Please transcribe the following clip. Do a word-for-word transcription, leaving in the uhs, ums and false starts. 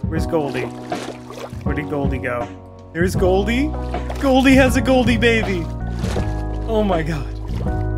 Where's Goldie? Where did Goldie go? There's Goldie. Goldie has a Goldie baby. Oh my god.